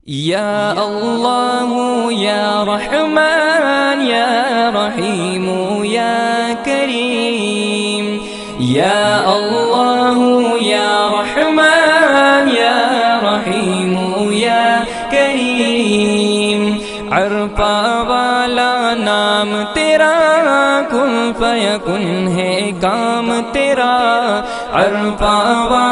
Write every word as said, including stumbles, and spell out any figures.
या अल्लाह या रहमान या रहीम या करीम। या अल्लाह या रहमान या रहीम या करीम। अरफा वाला नाम तेरा, कुन फयकुन है काम तेरा। अरफा